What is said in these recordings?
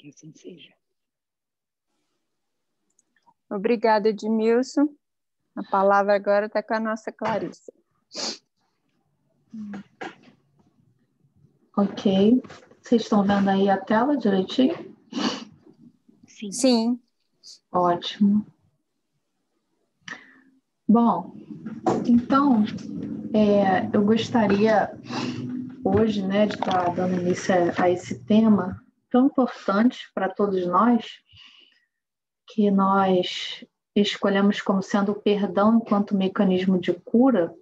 Que assim seja. Obrigada, Edmilson. A palavra agora está com a nossa Clarissa. Ok. Vocês estão vendo aí a tela direitinho? Sim. Sim. Ótimo. Bom, então, eu gostaria hoje, né, de estar dando início a esse tema tão importante para todos nós, que nós escolhemos como sendo o perdão enquanto mecanismo de cura.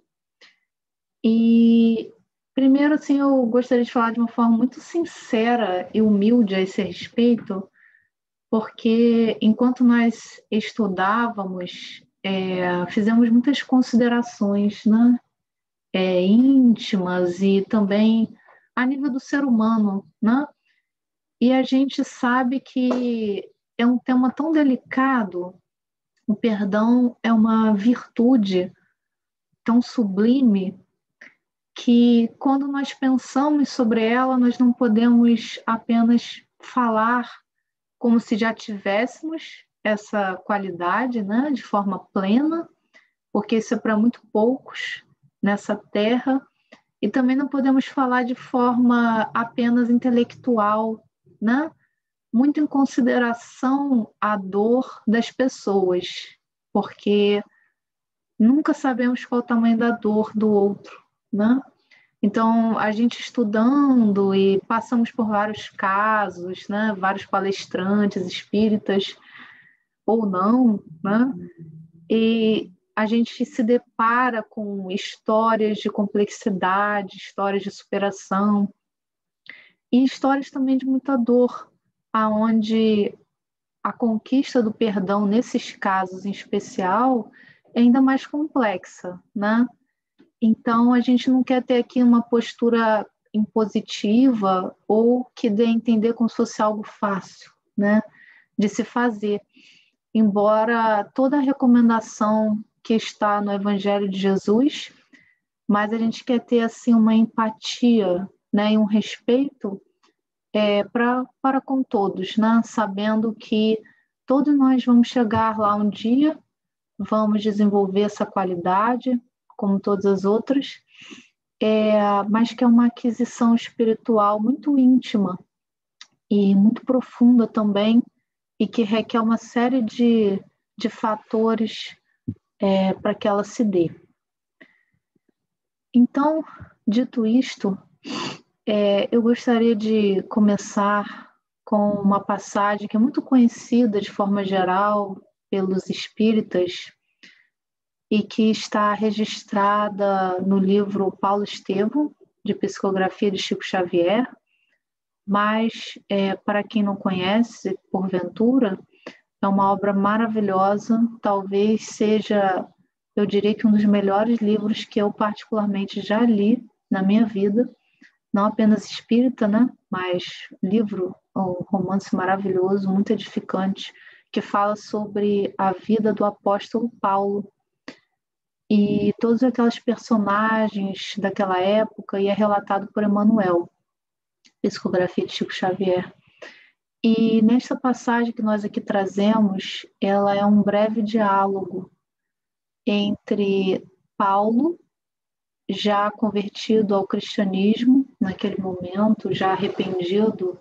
E, primeiro, assim, eu gostaria de falar de uma forma muito sincera e humilde a esse respeito, porque enquanto nós estudávamos, fizemos muitas considerações, né, íntimas e também a nível do ser humano, né? E a gente sabe que é um tema tão delicado, o perdão é uma virtude tão sublime que quando nós pensamos sobre ela, nós não podemos apenas falar como se já tivéssemos essa qualidade, né, de forma plena, porque isso é para muito poucos nessa terra, e também não podemos falar de forma apenas intelectual, né, muito em consideração a dor das pessoas, porque nunca sabemos qual o tamanho da dor do outro, né? Então, a gente estudando e passamos por vários casos, né? Vários palestrantes espíritas ou não, né? E a gente se depara com histórias de complexidade, histórias de superação e histórias também de muita dor, aonde a conquista do perdão nesses casos em especial é ainda mais complexa, né? Então, a gente não quer ter aqui uma postura impositiva ou que dê a entender como se fosse algo fácil, né, de se fazer. Embora toda a recomendação que está no Evangelho de Jesus, mas a gente quer ter assim uma empatia, né, e um respeito para com todos, né, sabendo que todos nós vamos chegar lá um dia, vamos desenvolver essa qualidade, como todas as outras, mas que é uma aquisição espiritual muito íntima e muito profunda também, e que requer uma série de fatores para que ela se dê. Então, dito isto, eu gostaria de começar com uma passagem que é muito conhecida de forma geral pelos espíritas e que está registrada no livro Paulo Estevam, de Psicografia de Chico Xavier, mas, para quem não conhece, porventura, é uma obra maravilhosa, talvez seja, eu diria que um dos melhores livros que eu particularmente já li na minha vida, não apenas espírita, né? Mas livro, um romance maravilhoso, muito edificante, que fala sobre a vida do apóstolo Paulo e todos aqueles personagens daquela época, e é relatado por Emmanuel, Psicografia de Chico Xavier. E nesta passagem que nós aqui trazemos, ela é um breve diálogo entre Paulo, já convertido ao cristianismo naquele momento, já arrependido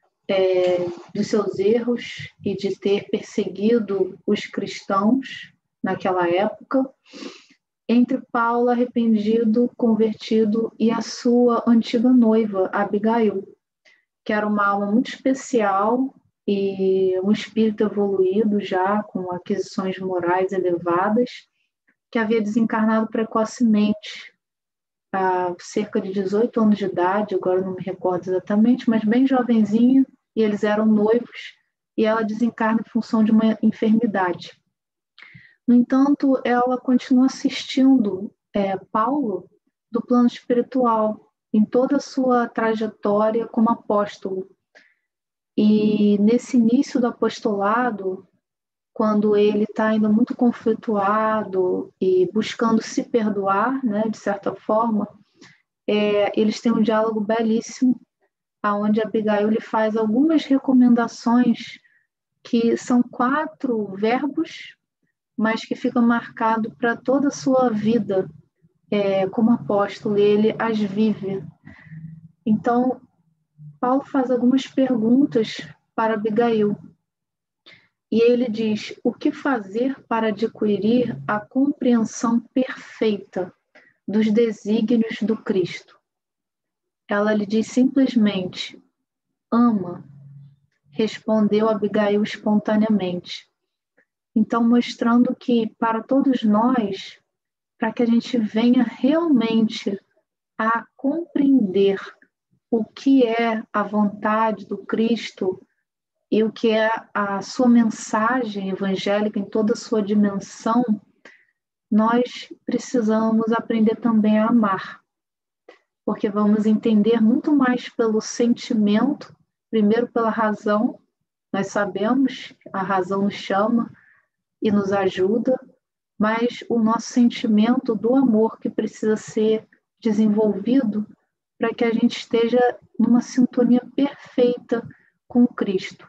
dos seus erros e de ter perseguido os cristãos naquela época, entre Paulo arrependido, convertido, e a sua antiga noiva, Abigail, que era uma alma muito especial e um espírito evoluído já, com aquisições morais elevadas, que havia desencarnado precocemente, há cerca de 18 anos de idade, agora não me recordo exatamente, mas bem jovenzinha, e eles eram noivos, e ela desencarna em função de uma enfermidade. No entanto, ela continua assistindo Paulo do plano espiritual, em toda a sua trajetória como apóstolo. E nesse início do apostolado, quando ele está ainda muito conflituado e buscando se perdoar, né, de certa forma, eles têm um diálogo belíssimo, aonde Abigail lhe faz algumas recomendações que são 4 verbos, mas que ficam marcados para toda a sua vida como apóstolo, ele as vive. Então, Paulo faz algumas perguntas para Abigail. E ele diz: o que fazer para adquirir a compreensão perfeita dos desígnios do Cristo? Ela lhe diz simplesmente: ama, respondeu Abigail espontaneamente. Então, mostrando que para todos nós, para que a gente venha realmente a compreender o que é a vontade do Cristo e o que é a sua mensagem evangélica em toda a sua dimensão, nós precisamos aprender também a amar, porque vamos entender muito mais pelo sentimento, primeiro pela razão. Nós sabemos, a razão nos chama e nos ajuda, mas o nosso sentimento do amor que precisa ser desenvolvido para que a gente esteja numa sintonia perfeita com Cristo.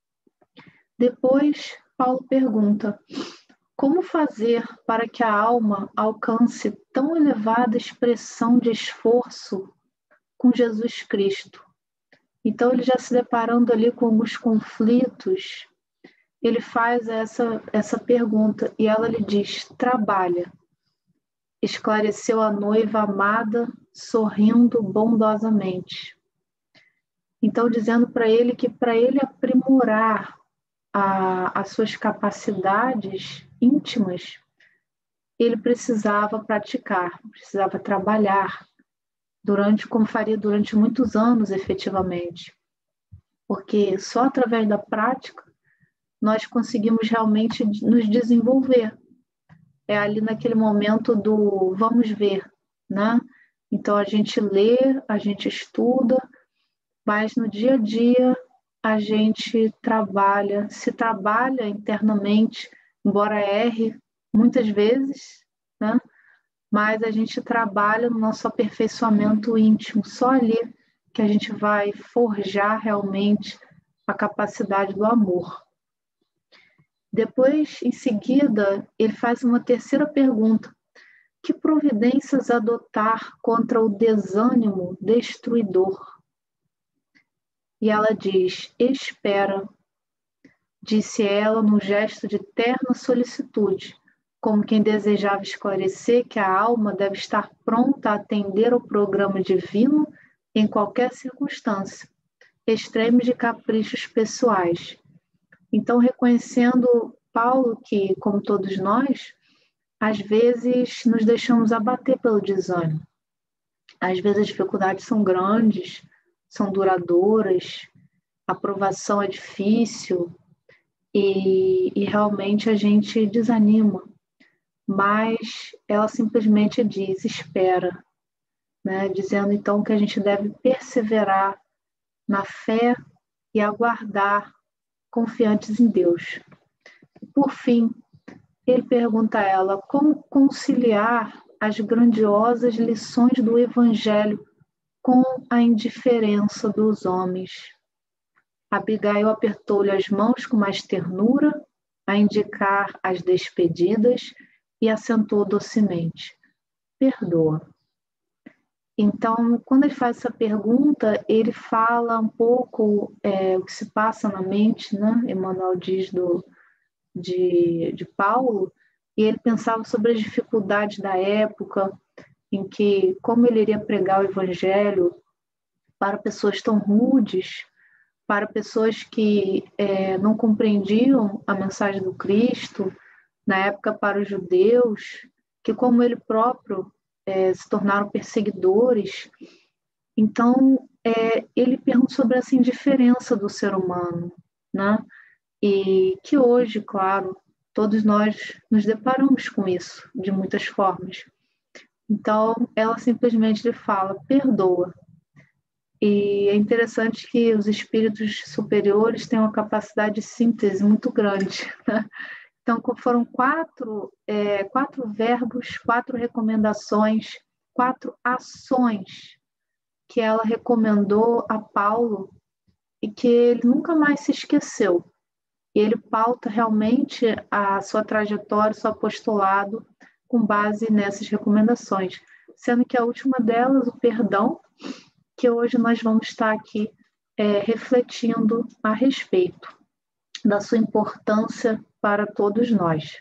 Depois, Paulo pergunta: como fazer para que a alma alcance tão elevada expressão de esforço com Jesus Cristo? Então, ele já se deparando ali com alguns conflitos, ele faz essa pergunta e ela lhe diz: trabalha. Esclareceu a noiva amada, sorrindo bondosamente. Então, dizendo para ele que para ele aprimorar as suas capacidades íntimas, ele precisava praticar, precisava trabalhar, como faria durante muitos anos, efetivamente. Porque só através da prática nós conseguimos realmente nos desenvolver. É ali naquele momento do vamos ver, né? Então a gente lê, a gente estuda, mas no dia a dia a gente se trabalha internamente, embora erre muitas vezes, né? Mas a gente trabalha no nosso aperfeiçoamento íntimo, só ali que a gente vai forjar realmente a capacidade do amor. Depois, em seguida, ele faz uma terceira pergunta: que providências adotar contra o desânimo destruidor? E ela diz: espera, disse ela num gesto de terna solicitude, como quem desejava esclarecer que a alma deve estar pronta a atender ao programa divino em qualquer circunstância, extremos de caprichos pessoais. Então, reconhecendo Paulo que, como todos nós, às vezes nos deixamos abater pelo desânimo. Às vezes as dificuldades são grandes, são duradouras, a aprovação é difícil e realmente a gente desanima. Mas ela simplesmente diz: espera, né? Dizendo então que a gente deve perseverar na fé e aguardar, confiantes em Deus. Por fim, ele pergunta a ela como conciliar as grandiosas lições do Evangelho com a indiferença dos homens. Abigail apertou-lhe as mãos com mais ternura, a indicar as despedidas, e assentou docemente: perdoa. Então, quando ele faz essa pergunta, ele fala um pouco o que se passa na mente, né? Emmanuel diz de Paulo, e ele pensava sobre as dificuldades da época, em que, como ele iria pregar o Evangelho para pessoas tão rudes, para pessoas que não compreendiam a mensagem do Cristo, na época para os judeus, que como ele próprio se tornaram perseguidores. Então, ele pergunta sobre essa indiferença do ser humano, né? E que hoje, claro, todos nós nos deparamos com isso, de muitas formas. Então, ela simplesmente lhe fala: perdoa. E é interessante que os espíritos superiores têm uma capacidade de síntese muito grande, né? Então, foram 4 verbos, 4 recomendações, 4 ações que ela recomendou a Paulo e que ele nunca mais se esqueceu. E ele pauta realmente a sua trajetória, o seu apostolado com base nessas recomendações, sendo que a última delas, o perdão, que hoje nós vamos estar aqui refletindo a respeito da sua importância para todos nós.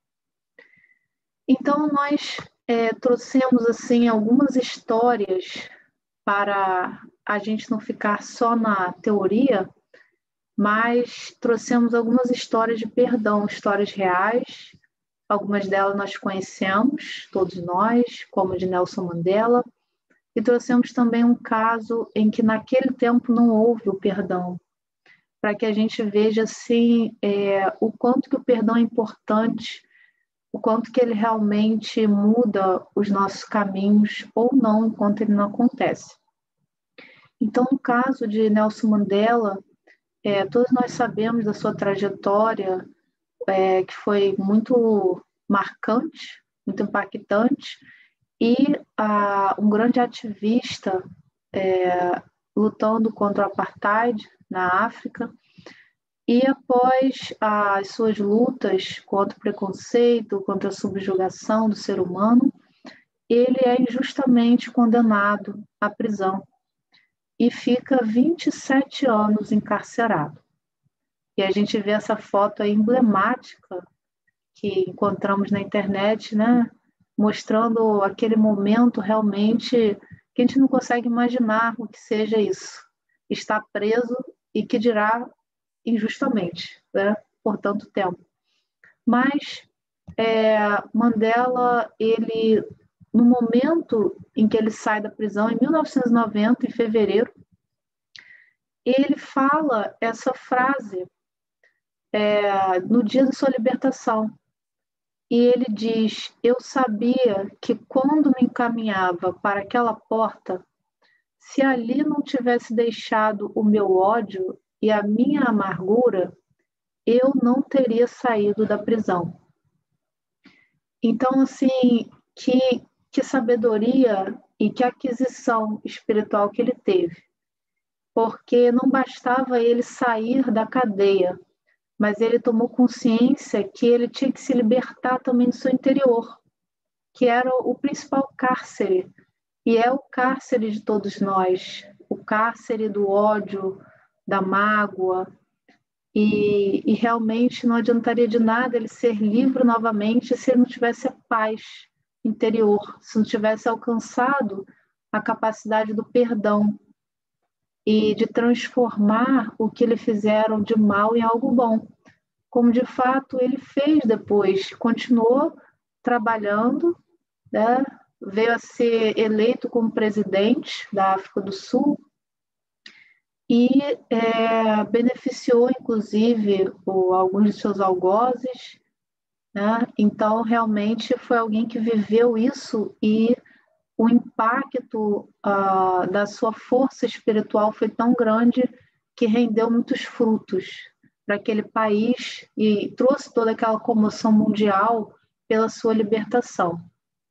Então, nós trouxemos assim algumas histórias para a gente não ficar só na teoria, mas trouxemos algumas histórias de perdão, histórias reais. Algumas delas nós conhecemos, todos nós, como de Nelson Mandela, e trouxemos também um caso em que naquele tempo não houve o perdão, para que a gente veja assim, o quanto que o perdão é importante, o quanto que ele realmente muda os nossos caminhos ou não, enquanto ele não acontece. Então, no caso de Nelson Mandela, todos nós sabemos da sua trajetória, que foi muito marcante, muito impactante, e um grande ativista lutando contra o apartheid na África. E após as suas lutas contra o preconceito, contra a subjugação do ser humano, ele é injustamente condenado à prisão e fica 27 anos encarcerado. E a gente vê essa foto aí emblemática que encontramos na internet, né? Mostrando aquele momento realmente que a gente não consegue imaginar o que seja isso. Estar preso e que dirá injustamente, né? Por tanto tempo. Mas Mandela, ele, no momento em que ele sai da prisão, em 1990, em fevereiro, ele fala essa frase no dia da sua libertação. E ele diz: eu sabia que quando me encaminhava para aquela porta, se ali não tivesse deixado o meu ódio e a minha amargura, eu não teria saído da prisão. Então, assim, que sabedoria e que aquisição espiritual que ele teve. Porque não bastava ele sair da cadeia, mas ele tomou consciência que ele tinha que se libertar também do seu interior, que era o principal cárcere, e é o cárcere de todos nós, o cárcere do ódio, da mágoa, e realmente não adiantaria de nada ele ser livre novamente se ele não tivesse a paz interior, se não tivesse alcançado a capacidade do perdão e de transformar o que lhe fizeram de mal em algo bom, como de fato ele fez depois, continuou trabalhando, né? Veio a ser eleito como presidente da África do Sul e beneficiou, inclusive, alguns de seus algozes, né? Então, realmente, foi alguém que viveu isso e o impacto da sua força espiritual foi tão grande que rendeu muitos frutos para aquele país e trouxe toda aquela comoção mundial pela sua libertação.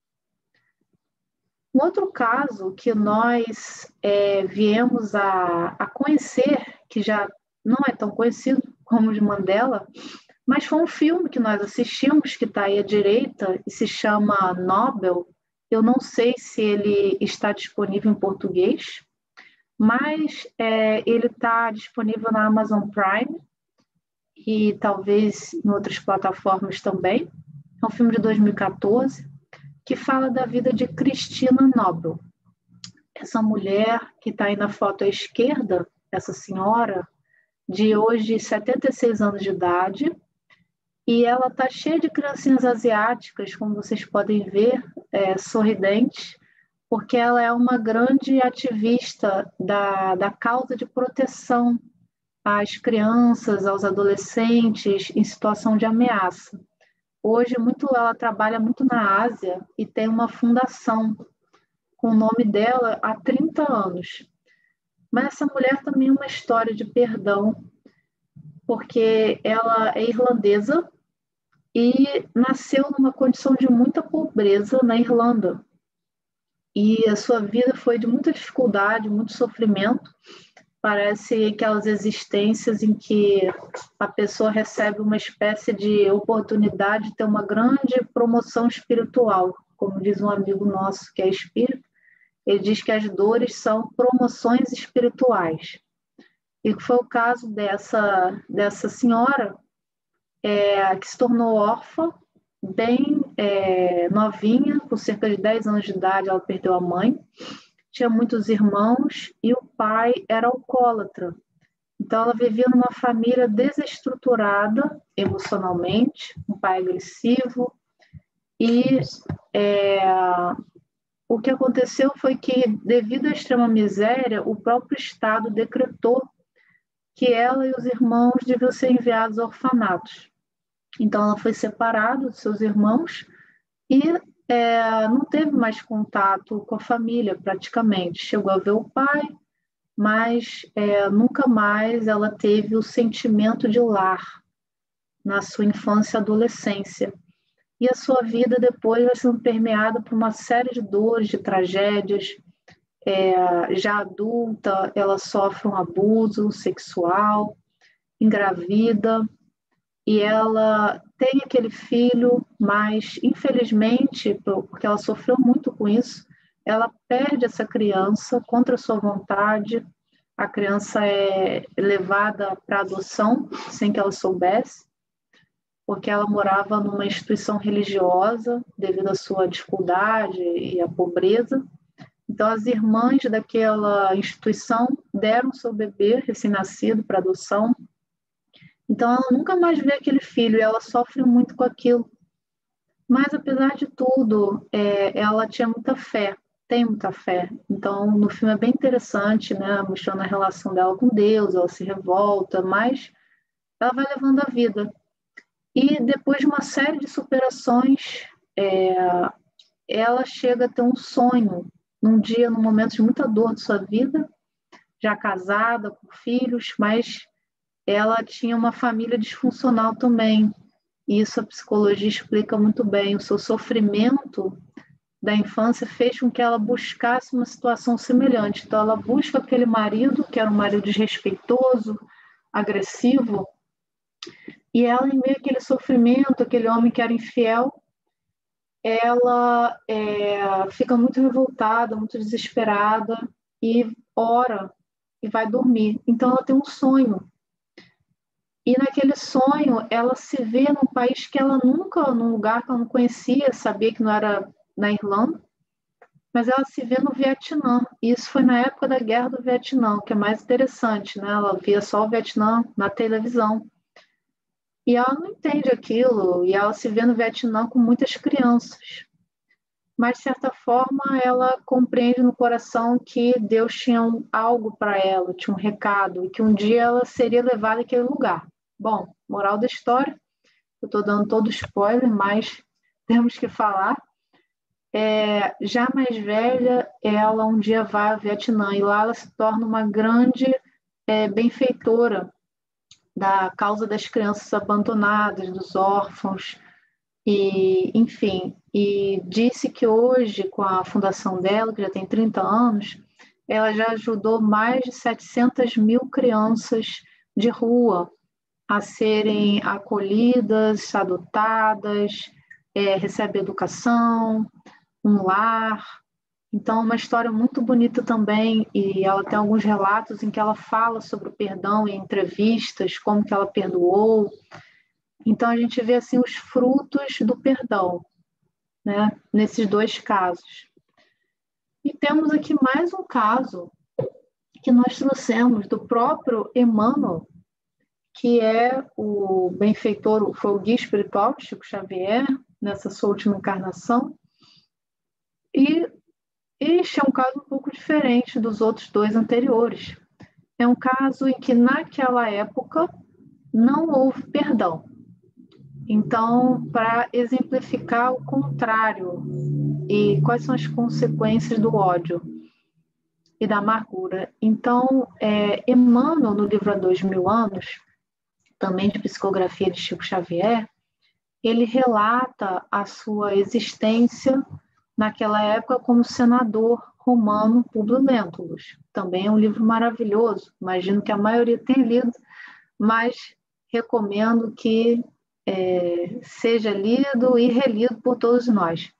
Um outro caso que nós viemos a conhecer, que já não é tão conhecido como o de Mandela, mas foi um filme que nós assistimos, que está aí à direita, e se chama Nobel. Eu não sei se ele está disponível em português, mas ele está disponível na Amazon Prime e talvez em outras plataformas também. É um filme de 2014 que fala da vida de Christina Nobel. Essa mulher que está aí na foto à esquerda, essa senhora, de hoje 76 anos de idade, e ela está cheia de criancinhas asiáticas, como vocês podem ver, sorridentes, porque ela é uma grande ativista da causa de proteção às crianças, aos adolescentes em situação de ameaça. Hoje ela trabalha muito na Ásia e tem uma fundação com o nome dela há 30 anos. Mas essa mulher também é uma história de perdão, porque ela é irlandesa e nasceu numa condição de muita pobreza na Irlanda. e a sua vida foi de muita dificuldade, muito sofrimento. Parece aquelas existências em que a pessoa recebe uma espécie de oportunidade de ter uma grande promoção espiritual. Como diz um amigo nosso que é espírita, ele diz que as dores são promoções espirituais. E foi o caso dessa senhora, que se tornou órfã, bem novinha, com cerca de 10 anos de idade, ela perdeu a mãe. Tinha muitos irmãos e o pai era alcoólatra. Então, ela vivia numa família desestruturada emocionalmente, um pai agressivo. E o que aconteceu foi que, devido à extrema miséria, o próprio Estado decretou que ela e os irmãos deviam ser enviados a orfanatos. Então, ela foi separada dos seus irmãos e não teve mais contato com a família, praticamente. Chegou a ver o pai, mas nunca mais ela teve o sentimento de lar na sua infância e adolescência. E a sua vida depois vai sendo permeada por uma série de dores, de tragédias. Já adulta, ela sofre um abuso sexual, engravida, e ela tem aquele filho, mas infelizmente, porque ela sofreu muito com isso, ela perde essa criança contra a sua vontade. A criança é levada para adoção sem que ela soubesse, porque ela morava numa instituição religiosa devido à sua dificuldade e à pobreza. Então, as irmãs daquela instituição deram seu bebê recém-nascido para adoção. Então, ela nunca mais vê aquele filho e ela sofre muito com aquilo. Mas, apesar de tudo, ela tinha muita fé, tem muita fé. Então, no filme é bem interessante, né? Mostrando a relação dela com Deus, ela se revolta, mas ela vai levando a vida. E depois de uma série de superações, ela chega a ter um sonho, num dia, num momento de muita dor de sua vida, já casada, com filhos, mas ela tinha uma família disfuncional também. E isso a psicologia explica muito bem. O seu sofrimento da infância fez com que ela buscasse uma situação semelhante. Então, ela busca aquele marido, que era um marido desrespeitoso, agressivo, e ela, em meio àquele sofrimento, aquele homem que era infiel, ela fica muito revoltada, muito desesperada, e ora, e vai dormir. Então, ela tem um sonho. E naquele sonho, ela se vê num país que ela nunca, num lugar que ela não conhecia, sabia que não era na Irlanda, mas ela se vê no Vietnã. E isso foi na época da Guerra do Vietnã, o que é mais interessante, né? Ela via só o Vietnã na televisão. E ela não entende aquilo, e ela se vê no Vietnã com muitas crianças. Mas, de certa forma, ela compreende no coração que Deus tinha algo para ela, tinha um recado, e que um dia ela seria levada àquele lugar. Bom, moral da história, eu estou dando todo spoiler, mas temos que falar. Já mais velha, ela um dia vai ao Vietnã, e lá ela se torna uma grande benfeitora da causa das crianças abandonadas, dos órfãos, e, enfim, e disse que hoje, com a fundação dela, que já tem 30 anos, ela já ajudou mais de 700 mil crianças de rua a serem acolhidas, adotadas, recebem educação, um lar. Então, é uma história muito bonita também, e ela tem alguns relatos em que ela fala sobre o perdão em entrevistas, como que ela perdoou. Então, a gente vê assim os frutos do perdão, né, nesses dois casos. E temos aqui mais um caso que nós trouxemos do próprio Emmanuel, que é o benfeitor, foi o guia espiritual de Chico Xavier, nessa sua última encarnação. E este é um caso um pouco diferente dos outros dois anteriores. É um caso em que, naquela época, não houve perdão. Então, para exemplificar o contrário e quais são as consequências do ódio e da amargura. Então, Emmanuel, no livro Há 2000 anos, também de psicografia de Chico Xavier, ele relata a sua existência naquela época como senador romano Públio Lentulus. Também é um livro maravilhoso, imagino que a maioria tenha lido, mas recomendo que seja lido e relido por todos nós.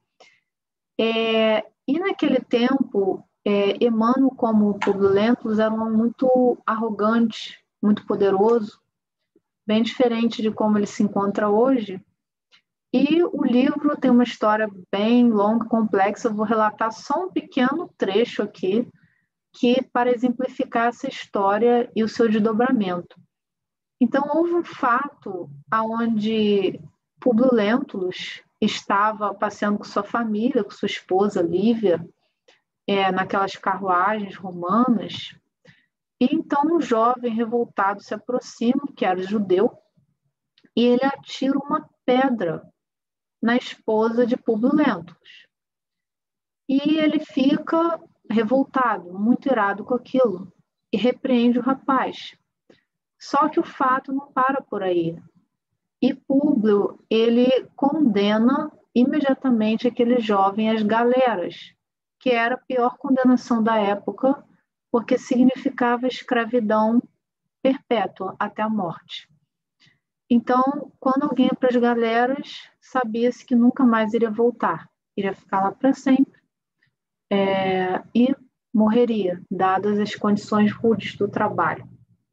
E naquele tempo, Emmanuel, como Públio Lentulus, era um homem muito arrogante, muito poderoso, bem diferente de como ele se encontra hoje. E o livro tem uma história bem longa, complexa. Eu vou relatar só um pequeno trecho aqui, para exemplificar essa história e o seu desdobramento. Então, houve um fato onde Públio Lentulus estava passeando com sua família, com sua esposa Lívia, naquelas carruagens romanas, e então um jovem revoltado se aproxima, que era judeu, e ele atira uma pedra na esposa de Públio Lentulus. E ele fica revoltado, muito irado com aquilo, e repreende o rapaz. Só que o fato não para por aí. E Públio, ele condena imediatamente aquele jovem às galeras, que era a pior condenação da época, porque significava escravidão perpétua até a morte. Então, quando alguém ia para as galeras, sabia-se que nunca mais iria voltar, iria ficar lá para sempre, e morreria, dadas as condições rudes do trabalho.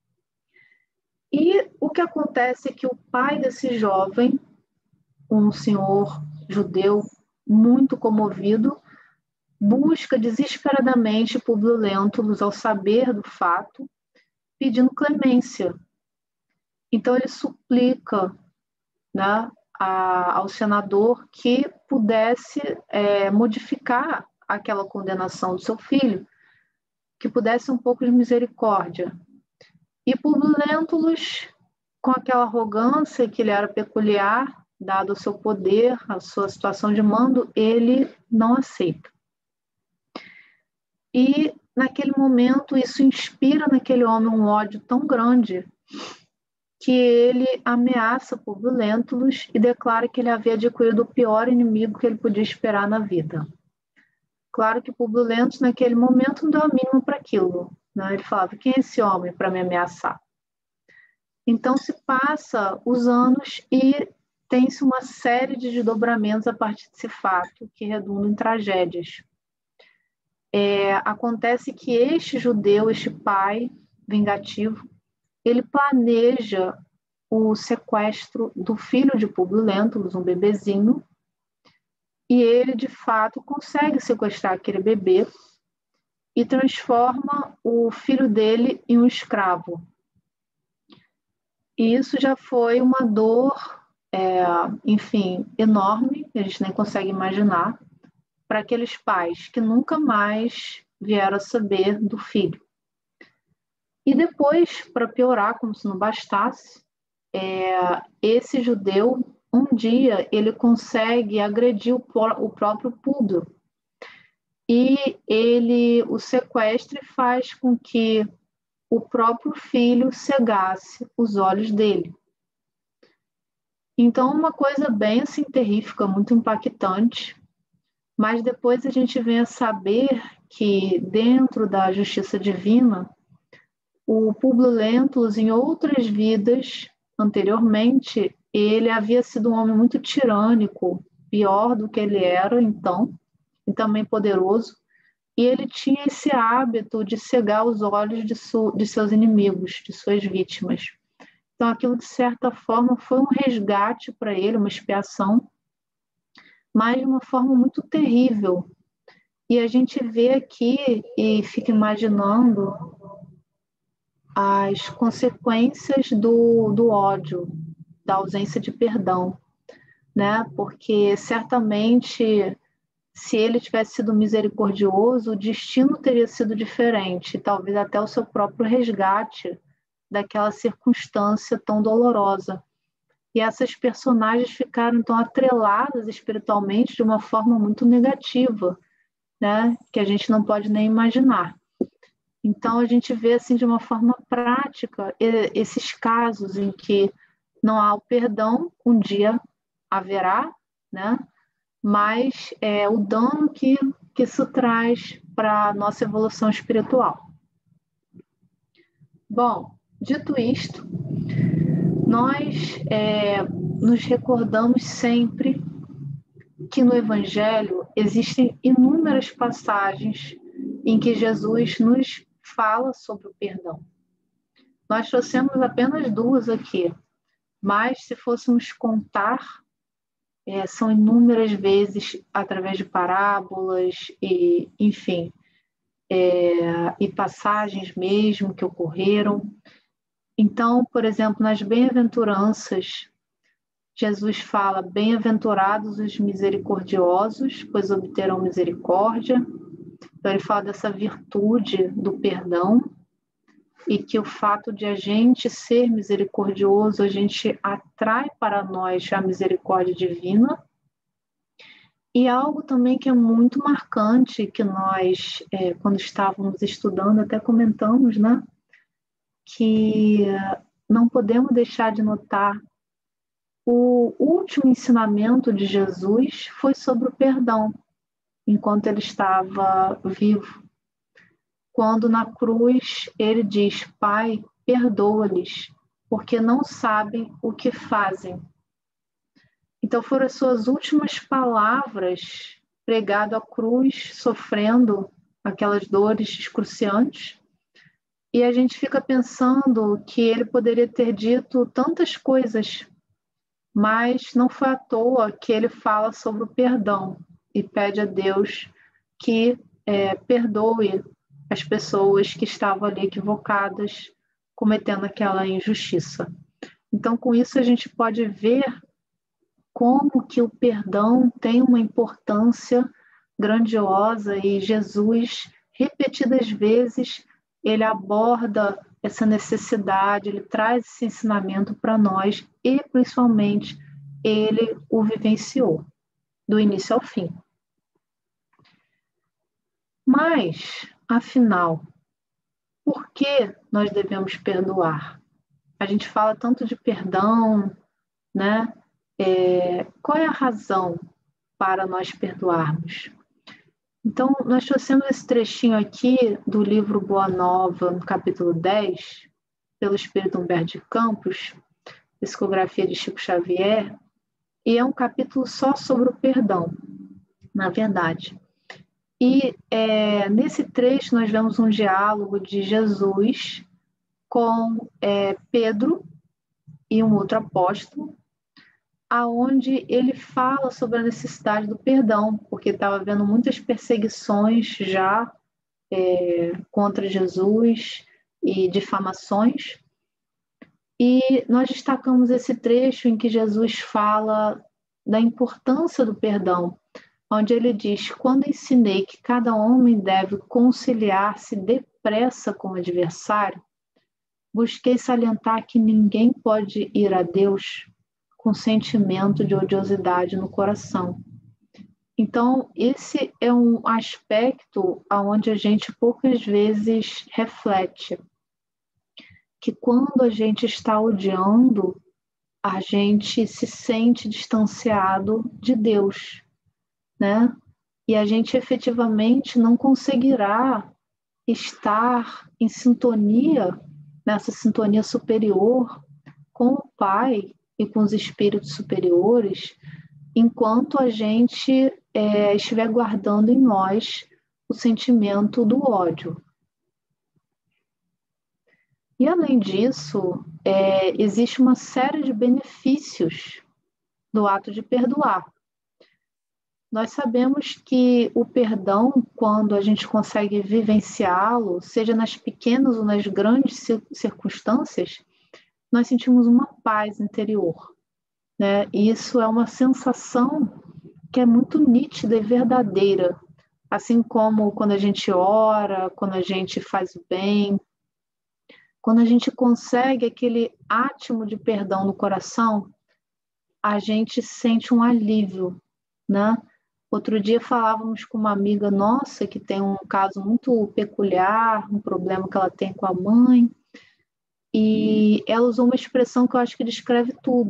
E o que acontece é que o pai desse jovem, um senhor judeu muito comovido, busca desesperadamente Públio Lentulus ao saber do fato, pedindo clemência. Então ele suplica, né, ao senador que pudesse modificar aquela condenação do seu filho, que pudesse um pouco de misericórdia. E Públio Lentulus, com aquela arrogância que lhe era peculiar, dado o seu poder, a sua situação de mando, ele não aceita. E, naquele momento, isso inspira naquele homem um ódio tão grande que ele ameaça Públio Lentulus e declara que ele havia adquirido o pior inimigo que ele podia esperar na vida. Claro que Públio Lentulus, naquele momento, não deu a mínima para aquilo, né? Ele falava, quem é esse homem para me ameaçar? Então, se passa os anos e tem-se uma série de desdobramentos a partir desse fato, que redundam em tragédias. Acontece que este judeu, este pai vingativo, ele planeja o sequestro do filho de Públio Lentulus, um bebezinho, e ele, de fato, consegue sequestrar aquele bebê e transforma o filho dele em um escravo. E isso já foi uma dor, enfim, enorme, a gente nem consegue imaginar, para aqueles pais que nunca mais vieram a saber do filho. E depois, para piorar, como se não bastasse, esse judeu, um dia, ele consegue agredir o próprio Públio. E ele o sequestra e faz com que o próprio filho cegasse os olhos dele. Então, uma coisa bem assim, terrífica, muito impactante, mas depois a gente vem a saber que dentro da justiça divina, o Públio Lentulus, em outras vidas anteriormente, ele havia sido um homem muito tirânico, pior do que ele era então, e também poderoso, e ele tinha esse hábito de cegar os olhos de seus inimigos, de suas vítimas. Então, aquilo, de certa forma, foi um resgate para ele, uma expiação, mas de uma forma muito terrível. E a gente vê aqui e fica imaginando as consequências do ódio, da ausência de perdão, né? Porque certamente, se ele tivesse sido misericordioso, o destino teria sido diferente, talvez até o seu próprio resgate daquela circunstância tão dolorosa. E essas personagens ficaram então atreladas espiritualmente de uma forma muito negativa, né? Que a gente não pode nem imaginar. Então a gente vê assim de uma forma prática esses casos em que não há o perdão, um dia haverá, né? mas o dano que isso traz para a nossa evolução espiritual. Bom, dito isto, nós nos recordamos sempre que no Evangelho existem inúmeras passagens em que Jesus nos fala sobre o perdão. Nós trouxemos apenas 2 aqui, mas se fôssemos contar, são inúmeras vezes através de parábolas e, enfim, e passagens mesmo que ocorreram. Então, por exemplo, nas bem-aventuranças, Jesus fala: bem-aventurados os misericordiosos, pois obterão misericórdia. Então, ele fala dessa virtude do perdão e que o fato de a gente ser misericordioso, a gente atrai para nós a misericórdia divina. E algo também que é muito marcante, que nós, quando estávamos estudando, até comentamos, né? Que não podemos deixar de notar: o último ensinamento de Jesus foi sobre o perdão, enquanto ele estava vivo. Quando na cruz ele diz: Pai, perdoa-lhes, porque não sabem o que fazem. Então foram as suas últimas palavras, pregado à cruz, sofrendo aquelas dores excruciantes. E a gente fica pensando que ele poderia ter dito tantas coisas, mas não foi à toa que ele fala sobre o perdão e pede a Deus que perdoe as pessoas que estavam ali equivocadas, cometendo aquela injustiça. Então, com isso, a gente pode ver como que o perdão tem uma importância grandiosa, e Jesus, repetidas vezes, ele aborda essa necessidade, ele traz esse ensinamento para nós, e principalmente ele o vivenciou, do início ao fim. Mas, afinal, por que nós devemos perdoar? A gente fala tanto de perdão, né? Qual é a razão para nós perdoarmos? Então, nós trouxemos esse trechinho aqui do livro Boa Nova, no capítulo 10, pelo Espírito Humberto de Campos, psicografia de Chico Xavier, e é um capítulo só sobre o perdão, na verdade. E nesse trecho nós vemos um diálogo de Jesus com Pedro e um outro apóstolo, aonde ele fala sobre a necessidade do perdão, porque estava havendo muitas perseguições já contra Jesus e difamações. E nós destacamos esse trecho em que Jesus fala da importância do perdão, onde ele diz: quando ensinei que cada homem deve conciliar-se depressa com o adversário, busquei salientar que ninguém pode ir a Deus com sentimento de odiosidade no coração. Então, esse é um aspecto onde a gente poucas vezes reflete, que quando a gente está odiando, a gente se sente distanciado de Deus, né? E a gente efetivamente não conseguirá estar em sintonia, nessa sintonia superior com o Pai e com os espíritos superiores, enquanto a gente estiver guardando em nós o sentimento do ódio. E além disso, existe uma série de benefícios do ato de perdoar. Nós sabemos que o perdão, quando a gente consegue vivenciá-lo, seja nas pequenas ou nas grandes circunstâncias, nós sentimos uma paz interior, né? E isso é uma sensação que é muito nítida e verdadeira, assim como quando a gente ora, quando a gente faz o bem, quando a gente consegue aquele átimo de perdão no coração, a gente sente um alívio, né? Outro dia falávamos com uma amiga nossa que tem um caso muito peculiar, um problema que ela tem com a mãe, e ela usou uma expressão que eu acho que descreve tudo.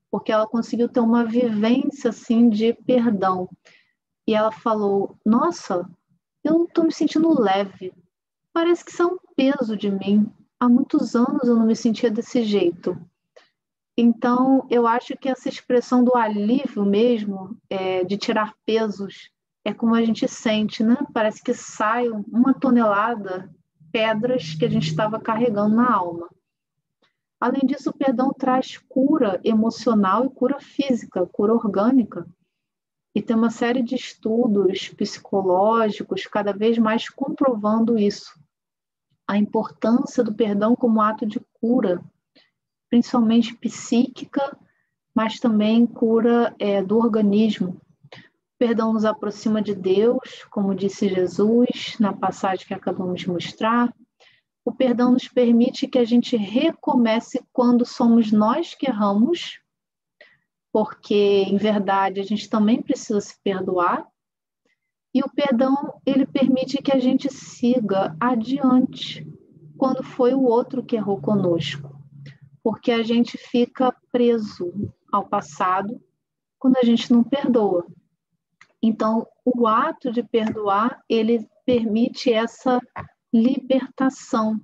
porque ela conseguiu ter uma vivência assim de perdão. E ela falou: nossa, eu estou me sentindo leve. Parece que isso é um peso de mim. Há muitos anos eu não me sentia desse jeito. Então, eu acho que essa expressão do alívio mesmo, de tirar pesos, é como a gente sente, né? Parece que sai uma tonelada pedras que a gente estava carregando na alma. Além disso, o perdão traz cura emocional e cura física, cura orgânica. E tem uma série de estudos psicológicos cada vez mais comprovando isso. A importância do perdão como ato de cura, principalmente psíquica, mas também cura do organismo. O perdão nos aproxima de Deus, como disse Jesus na passagem que acabamos de mostrar. O perdão nos permite que a gente recomece quando somos nós que erramos, porque, em verdade, a gente também precisa se perdoar. E o perdão, ele permite que a gente siga adiante quando foi o outro que errou conosco, porque a gente fica preso ao passado quando a gente não perdoa. Então, o ato de perdoar, ele permite essa libertação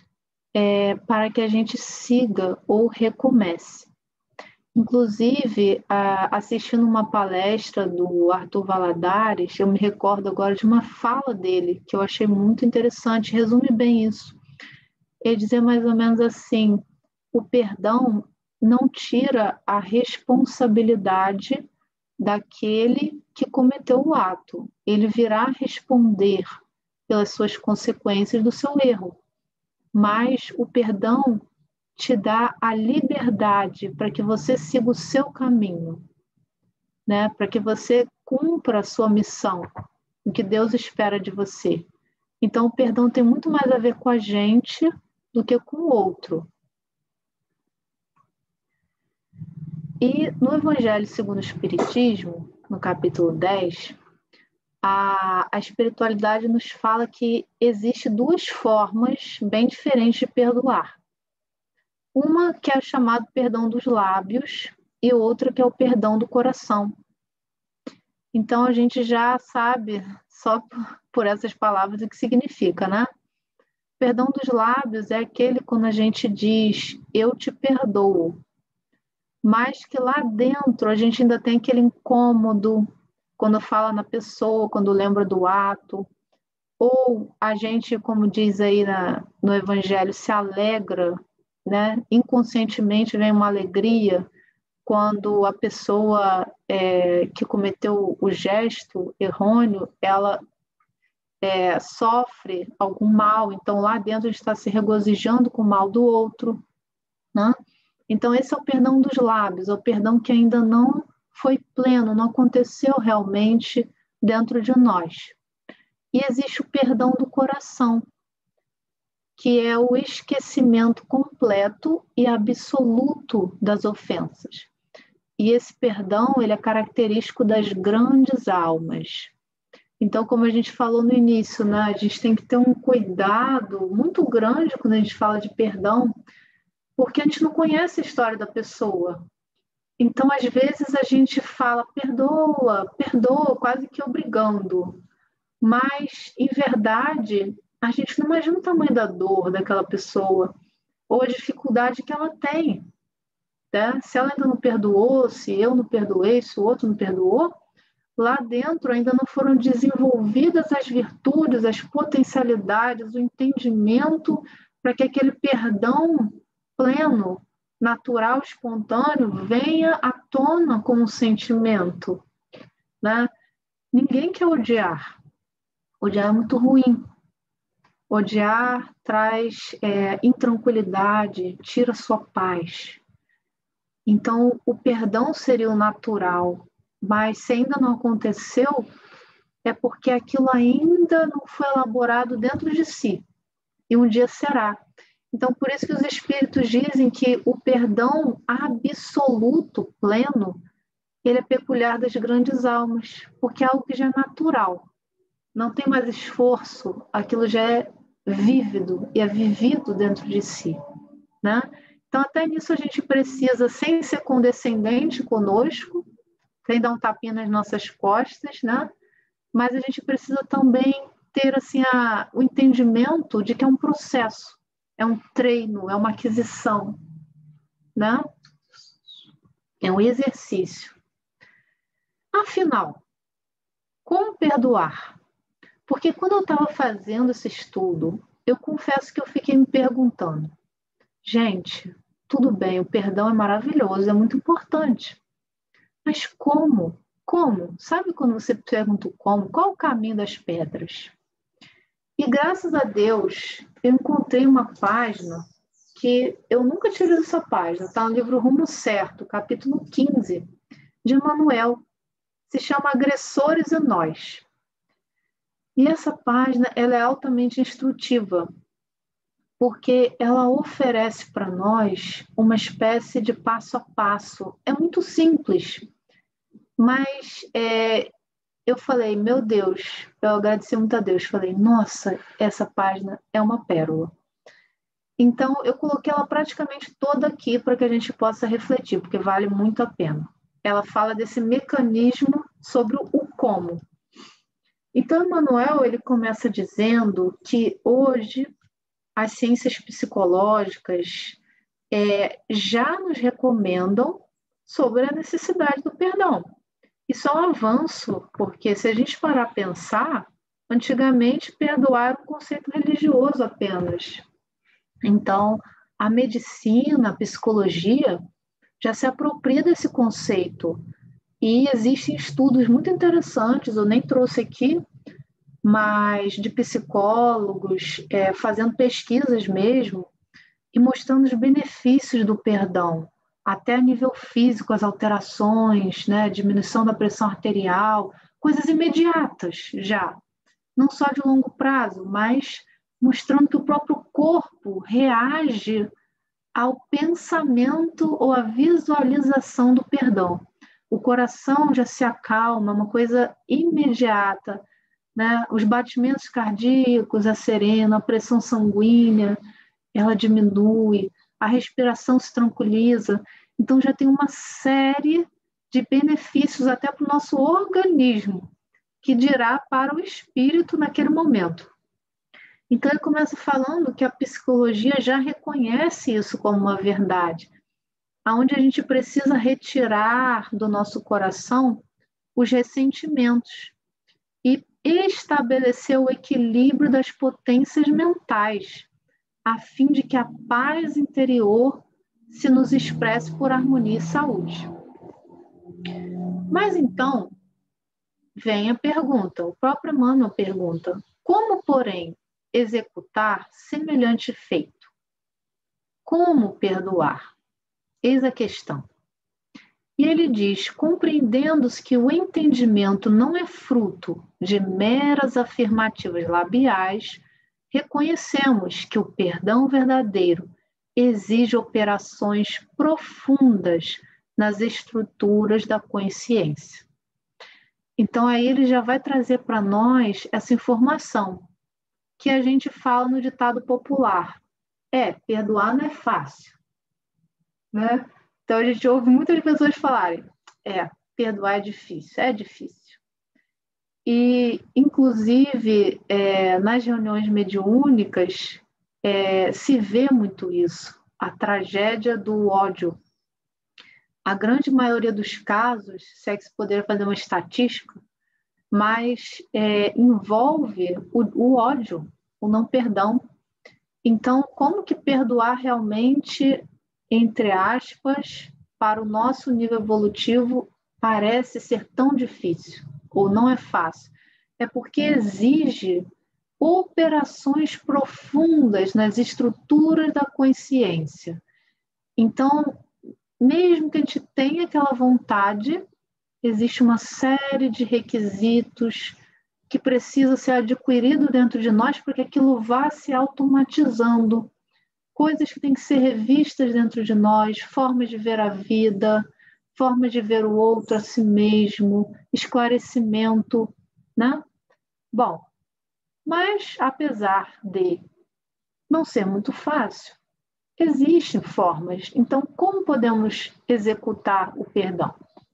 para que a gente siga ou recomece. Inclusive, assistindo uma palestra do Arthur Valadares, eu me recordo agora de uma fala dele, que eu achei muito interessante, resume bem isso. Ele dizia mais ou menos assim: o perdão não tira a responsabilidade daquele que cometeu o ato. Ele virá responder pelas suas consequências do seu erro. Mas o perdão te dá a liberdade para que você siga o seu caminho, né? Para que você cumpra a sua missão, o que Deus espera de você. Então, o perdão tem muito mais a ver com a gente do que com o outro. E no Evangelho segundo o Espiritismo, no capítulo 10, a espiritualidade nos fala que existe duas formas bem diferentes de perdoar. Uma que é o chamado perdão dos lábios e outra que é o perdão do coração. Então a gente já sabe, só por essas palavras, o que significa, né? O perdão dos lábios é aquele quando a gente diz, eu te perdoo, mas que lá dentro a gente ainda tem aquele incômodo quando fala na pessoa, quando lembra do ato, ou a gente, como diz aí no Evangelho, se alegra, né? Inconscientemente vem uma alegria quando a pessoa que cometeu o gesto errôneo, ela sofre algum mal, então lá dentro a gente está se regozijando com o mal do outro, né? Então esse é o perdão dos lábios, é o perdão que ainda não foi pleno, não aconteceu realmente dentro de nós. E existe o perdão do coração, que é o esquecimento completo e absoluto das ofensas. E esse perdão, ele é característico das grandes almas. Então, como a gente falou no início, né, a gente tem que ter um cuidado muito grande quando a gente fala de perdão, porque a gente não conhece a história da pessoa. Então, às vezes, a gente fala, perdoa, perdoa, quase que obrigando. Mas, em verdade, a gente não imagina o tamanho da dor daquela pessoa ou a dificuldade que ela tem. Né? Se ela ainda não perdoou, se eu não perdoei, se o outro não perdoou, lá dentro ainda não foram desenvolvidas as virtudes, as potencialidades, o entendimento para que aquele perdão pleno, natural, espontâneo, venha à tona como um sentimento. Né? Ninguém quer odiar. Odiar é muito ruim. Odiar traz intranquilidade, tira sua paz. Então, o perdão seria o natural, mas se ainda não aconteceu, é porque aquilo ainda não foi elaborado dentro de si, e um dia será. Então, por isso que os espíritos dizem que o perdão absoluto, pleno, ele é peculiar das grandes almas, porque é algo que já é natural. Não tem mais esforço, aquilo já é vívido e é vivido dentro de si, né? Então, até nisso a gente precisa, sem ser condescendente conosco, sem dar um tapinha nas nossas costas, né? Mas a gente precisa também ter assim, o entendimento de que é um processo, é um treino, é uma aquisição, né? É um exercício. Afinal, como perdoar? Porque quando eu estava fazendo esse estudo, eu confesso que eu fiquei me perguntando, gente, tudo bem, o perdão é maravilhoso, é muito importante, mas como? Como? Sabe quando você pergunta o como? Qual o caminho das pedras? E graças a Deus, eu encontrei uma página que eu nunca tinha lido essa página, está no livro Rumo Certo, capítulo 15, de Emmanuel, se chama Agressores e Nós. E essa página ela é altamente instrutiva, porque ela oferece para nós uma espécie de passo a passo. É muito simples, mas eu falei, meu Deus, eu agradeci muito a Deus. Falei, nossa, essa página é uma pérola. Então, eu coloquei ela praticamente toda aqui para que a gente possa refletir, porque vale muito a pena. Ela fala desse mecanismo sobre o como. Então, Emmanuel, ele começa dizendo que hoje as ciências psicológicas já nos recomendam sobre a necessidade do perdão. Isso é um avanço, porque se a gente parar a pensar, antigamente perdoar era um conceito religioso apenas. Então, a medicina, a psicologia já se apropria desse conceito. E existem estudos muito interessantes, eu nem trouxe aqui, mas de psicólogos fazendo pesquisas mesmo e mostrando os benefícios do perdão, até a nível físico, as alterações, né, diminuição da pressão arterial, coisas imediatas já, não só de longo prazo, mas mostrando que o próprio corpo reage ao pensamento ou à visualização do perdão. O coração já se acalma, uma coisa imediata, né? Os batimentos cardíacos serena, a pressão sanguínea, ela diminui, a respiração se tranquiliza. Então, já tem uma série de benefícios até para o nosso organismo, que dirá para o espírito naquele momento. Então, ele começa falando que a psicologia já reconhece isso como uma verdade, onde a gente precisa retirar do nosso coração os ressentimentos e estabelecer o equilíbrio das potências mentais, a fim de que a paz interior se nos expresse por harmonia e saúde. Mas então, vem a pergunta, o próprio Emmanuel pergunta, como, porém, executar semelhante feito? Como perdoar? Eis a questão. E ele diz, compreendendo-se que o entendimento não é fruto de meras afirmativas labiais, reconhecemos que o perdão verdadeiro exige operações profundas nas estruturas da consciência. Então, aí ele já vai trazer para nós essa informação que a gente fala no ditado popular. Perdoar não é fácil, né? Então, a gente ouve muitas pessoas falarem, perdoar é difícil. E, inclusive, nas reuniões mediúnicas, se vê muito isso, a tragédia do ódio. A grande maioria dos casos, se é que se poderia fazer uma estatística, mas envolve o ódio, o não perdão. Então, como que perdoar realmente, entre aspas, para o nosso nível evolutivo, parece ser tão difícil, ou não é fácil? É porque exige operações profundas nas estruturas da consciência. Então, mesmo que a gente tenha aquela vontade, existe uma série de requisitos que precisa ser adquirido dentro de nós para que aquilo vá se automatizando. Coisas que têm que ser revistas dentro de nós, formas de ver a vida, formas de ver o outro, a si mesmo, esclarecimento, né? Bom, mas apesar de não ser muito fácil, existem formas. Então, como podemos executar o perdão?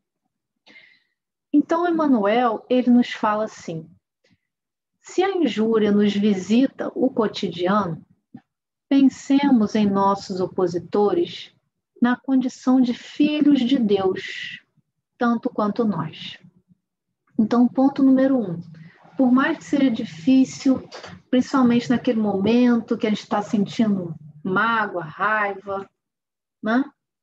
Então, Emmanuel, ele nos fala assim: se a injúria nos visita o cotidiano, pensemos em nossos opositores na condição de filhos de Deus, tanto quanto nós. Então, ponto número 1. Por mais que seja difícil, principalmente naquele momento que a gente está sentindo mágoa, raiva, né?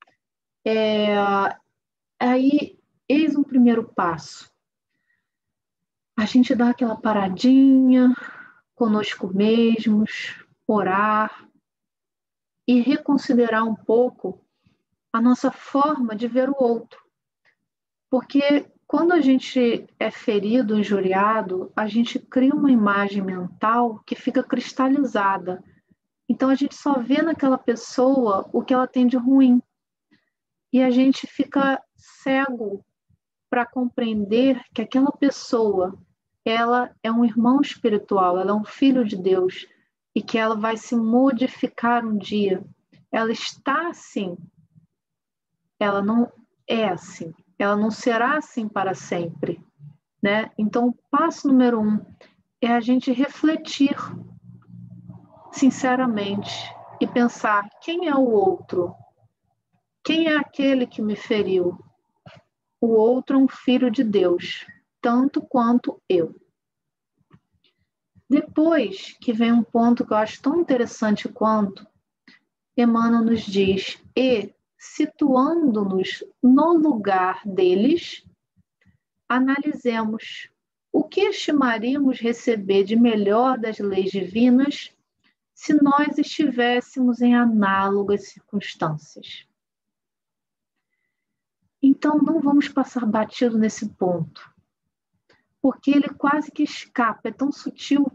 Aí, eis um primeiro passo. A gente dá aquela paradinha conosco mesmos, orar e reconsiderar um pouco a nossa forma de ver o outro. Porque quando a gente é ferido, injuriado, a gente cria uma imagem mental que fica cristalizada. Então a gente só vê naquela pessoa o que ela tem de ruim. E a gente fica cego para compreender que aquela pessoa, ela é um irmão espiritual, ela é um filho de Deus e que ela vai se modificar um dia. Ela está assim, ela não é assim, ela não será assim para sempre, né? Então, o passo número 1 é a gente refletir sinceramente e pensar: quem é o outro? Quem é aquele que me feriu? O outro é um filho de Deus, tanto quanto eu. Depois que vem um ponto que eu acho tão interessante quanto, Emmanuel nos diz: e, situando-nos no lugar deles, analisemos o que estimaríamos receber de melhor das leis divinas se nós estivéssemos em análogas circunstâncias. Então, não vamos passar batido nesse ponto, porque ele quase que escapa, é tão sutil.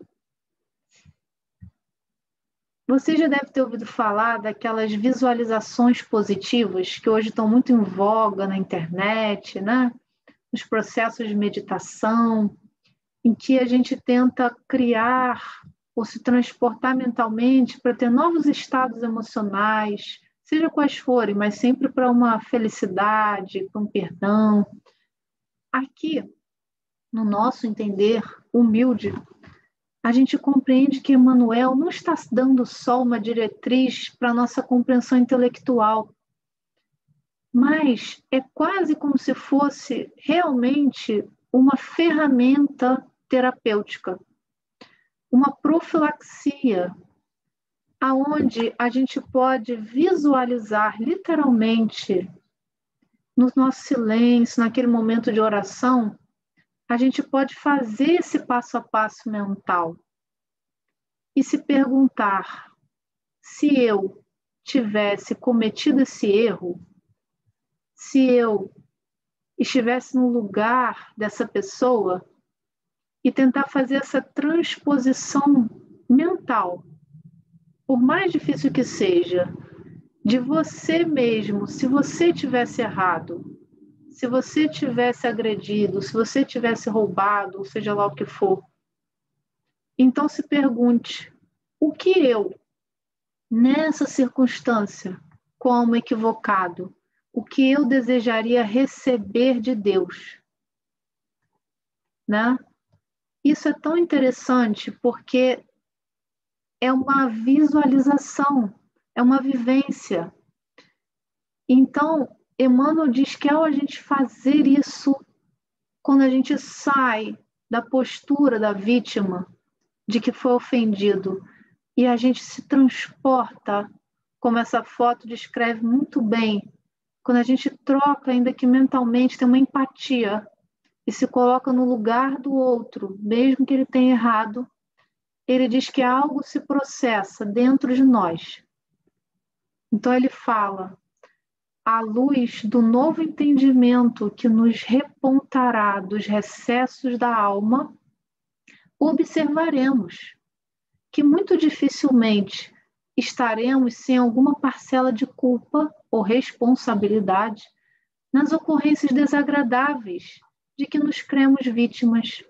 Você já deve ter ouvido falar daquelas visualizações positivas que hoje estão muito em voga na internet, né? Nos processos de meditação, em que a gente tenta criar ou se transportar mentalmente para ter novos estados emocionais, seja quais forem, mas sempre para uma felicidade, para um perdão. Aqui, no nosso entender humilde, a gente compreende que Emmanuel não está dando só uma diretriz para a nossa compreensão intelectual, mas é quase como se fosse realmente uma ferramenta terapêutica, uma profilaxia, aonde a gente pode visualizar literalmente no nosso silêncio, naquele momento de oração, a gente pode fazer esse passo a passo mental e se perguntar: se eu tivesse cometido esse erro, se eu estivesse no lugar dessa pessoa, e tentar fazer essa transposição mental, por mais difícil que seja, de você mesmo, se você tivesse errado, se você tivesse agredido, se você tivesse roubado, ou seja lá o que for. Então se pergunte: o que eu, nessa circunstância, como equivocado, o que eu desejaria receber de Deus? Né? Isso é tão interessante porque é uma visualização, é uma vivência. Então, Emmanuel diz que ao a gente fazer isso, quando a gente sai da postura da vítima, de que foi ofendido, e a gente se transporta, como essa foto descreve muito bem, quando a gente troca, ainda que mentalmente, tem uma empatia, e se coloca no lugar do outro, mesmo que ele tenha errado, ele diz que algo se processa dentro de nós. Então ele fala: à luz do novo entendimento que nos repontará dos recessos da alma, observaremos que muito dificilmente estaremos sem alguma parcela de culpa ou responsabilidade nas ocorrências desagradáveis de que nos cremos vítimas.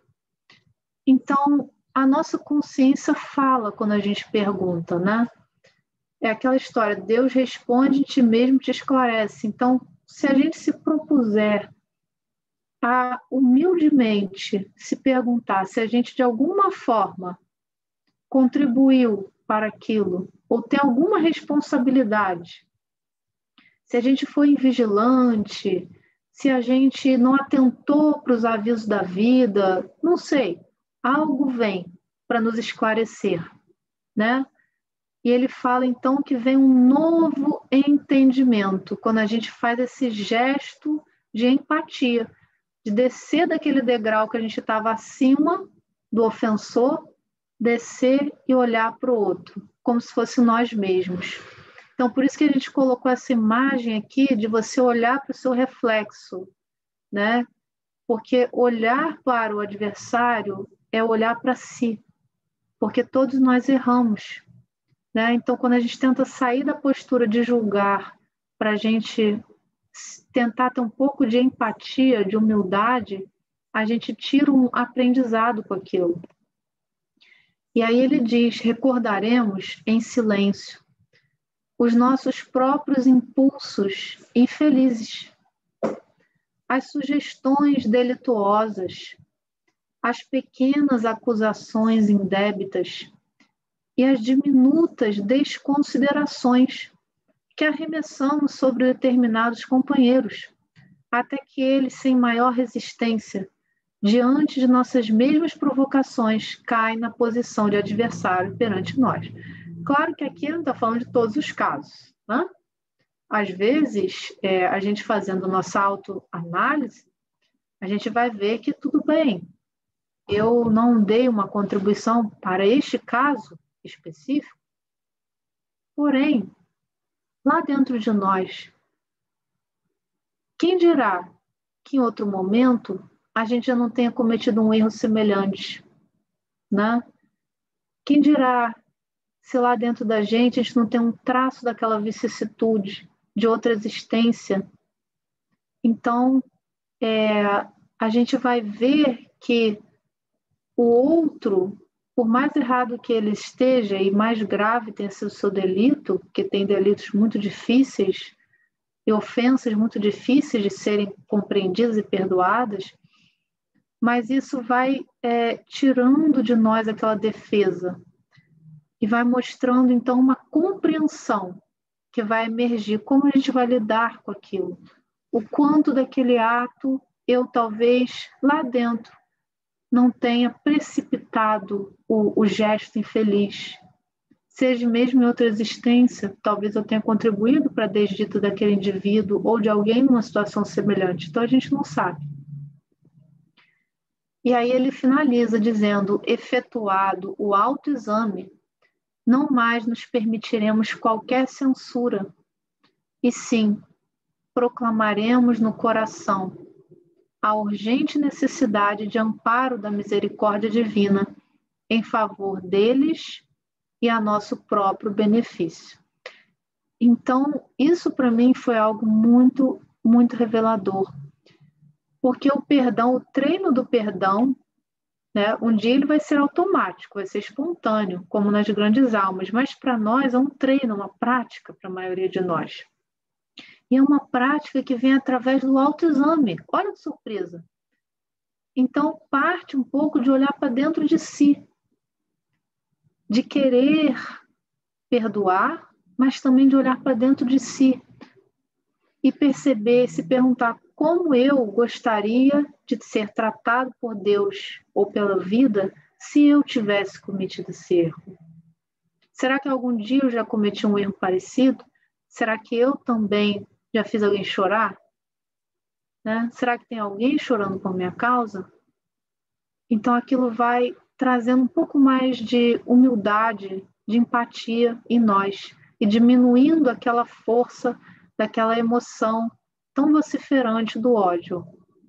Então, a nossa consciência fala quando a gente pergunta, né? é aquela história, Deus responde, ti mesmo te esclarece. Então, se a gente se propuser a humildemente se perguntar se a gente de alguma forma contribuiu para aquilo, ou tem alguma responsabilidade, se a gente foi invigilante, se a gente não atentou para os avisos da vida, não sei, algo vem para nos esclarecer, né? E ele fala então que vem um novo entendimento, quando a gente faz esse gesto de empatia, de descer daquele degrau que a gente estava acima do ofensor, descer e olhar para o outro, como se fosse nós mesmos. Então, por isso que a gente colocou essa imagem aqui de você olhar para o seu reflexo, né? Porque olhar para o adversário é olhar para si, porque todos nós erramos, né? Então, quando a gente tenta sair da postura de julgar para a gente tentar ter um pouco de empatia, de humildade, a gente tira um aprendizado com aquilo. E aí ele diz, recordaremos em silêncio os nossos próprios impulsos infelizes, as sugestões delituosas, as pequenas acusações indébitas e as diminutas desconsiderações que arremessamos sobre determinados companheiros, até que eles, sem maior resistência, diante de nossas mesmas provocações, caem na posição de adversário perante nós. Claro que aqui não está falando de todos os casos, né? Às vezes, a gente fazendo nossa autoanálise, a gente vai ver que tudo bem, eu não dei uma contribuição para este caso específico, porém, lá dentro de nós, quem dirá que em outro momento a gente já não tenha cometido um erro semelhante, né? Quem dirá se lá dentro da gente a gente não tem um traço daquela vicissitude de outra existência? Então, a gente vai ver que o outro, por mais errado que ele esteja e mais grave tenha sido o seu delito, porque tem delitos muito difíceis e ofensas muito difíceis de serem compreendidas e perdoadas, mas isso vai tirando de nós aquela defesa e vai mostrando, então, uma compreensão que vai emergir, como a gente vai lidar com aquilo, o quanto daquele ato eu talvez lá dentro não tenha precipitado o gesto infeliz, seja mesmo em outra existência, talvez eu tenha contribuído para a desdita daquele indivíduo ou de alguém numa situação semelhante, então a gente não sabe. E aí ele finaliza dizendo, efetuado o autoexame, não mais nos permitiremos qualquer censura, e sim, proclamaremos no coração a urgente necessidade de amparo da misericórdia divina em favor deles e a nosso próprio benefício. Então, isso para mim foi algo muito, muito revelador, porque o perdão, o treino do perdão, né, um dia ele vai ser automático, vai ser espontâneo, como nas grandes almas, mas para nós é um treino, uma prática para a maioria de nós. E é uma prática que vem através do autoexame. Olha que surpresa! Então, parte um pouco de olhar para dentro de si, de querer perdoar, mas também de olhar para dentro de si e perceber, se perguntar como eu gostaria de ser tratado por Deus ou pela vida se eu tivesse cometido esse erro. Será que algum dia eu já cometi um erro parecido? Será que eu também já fiz alguém chorar? Né? Será que tem alguém chorando por minha causa? Então aquilo vai trazendo um pouco mais de humildade, de empatia em nós e diminuindo aquela força daquela emoção tão vociferante do ódio.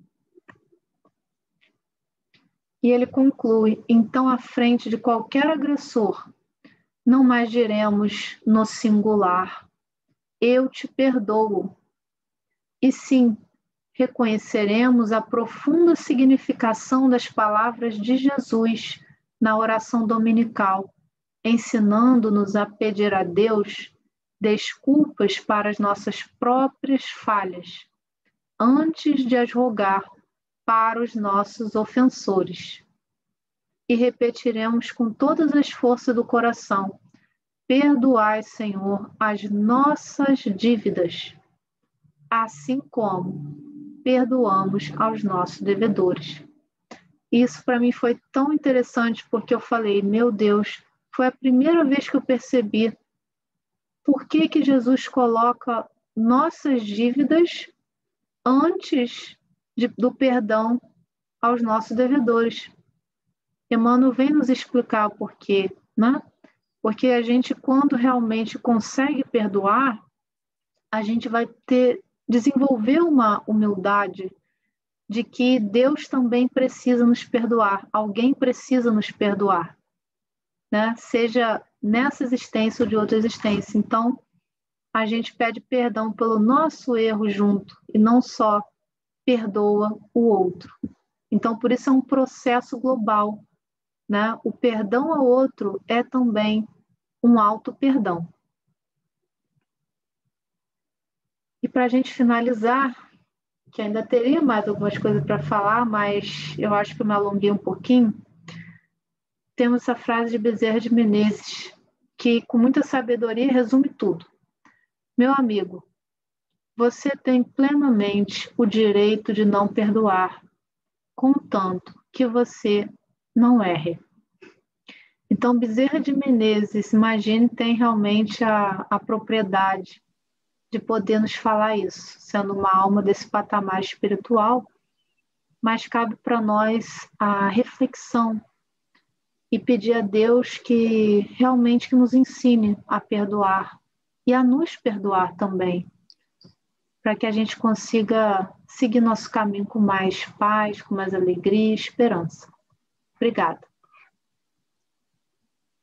E ele conclui, então à frente de qualquer agressor, não mais diremos no singular, eu te perdoo. E sim, reconheceremos a profunda significação das palavras de Jesus na oração dominical, ensinando-nos a pedir a Deus desculpas para as nossas próprias falhas, antes de as rogar para os nossos ofensores. E repetiremos com todas as forças do coração: perdoai, Senhor, as nossas dívidas, assim como perdoamos aos nossos devedores. Isso para mim foi tão interessante, porque eu falei, meu Deus, foi a primeira vez que eu percebi por que Jesus coloca nossas dívidas antes do perdão aos nossos devedores. Emmanuel vem nos explicar o porquê, né? Porque a gente, quando realmente consegue perdoar, a gente vai desenvolver uma humildade de que Deus também precisa nos perdoar, alguém precisa nos perdoar, né? Seja nessa existência ou de outra existência. Então, a gente pede perdão pelo nosso erro junto e não só perdoa o outro. Então, por isso é um processo global, né? O perdão ao outro é também um auto-perdão. E para a gente finalizar, que ainda teria mais algumas coisas para falar, mas eu acho que eu me alonguei um pouquinho, temos essa frase de Bezerra de Menezes, que com muita sabedoria resume tudo. Meu amigo, você tem plenamente o direito de não perdoar, contanto que você não erre. Então, Bezerra de Menezes, imagine, tem realmente a propriedade de poder nos falar isso, sendo uma alma desse patamar espiritual, mas cabe para nós a reflexão e pedir a Deus que realmente nos ensine a perdoar e a nos perdoar também, para que a gente consiga seguir nosso caminho com mais paz, com mais alegria e esperança. Obrigada.